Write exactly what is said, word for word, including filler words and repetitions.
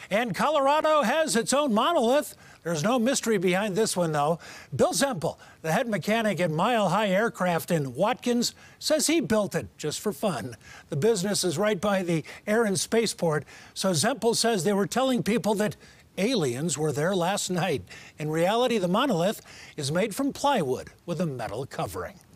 And Colorado has its own monolith. There's no mystery behind this one, though. Bill Zempel, the head mechanic at Mile High Aircraft in Watkins, says he built it just for fun. The business is right by the Air and Spaceport, so Zempel says they were telling people that aliens were there last night. In reality, the monolith is made from plywood with a metal covering.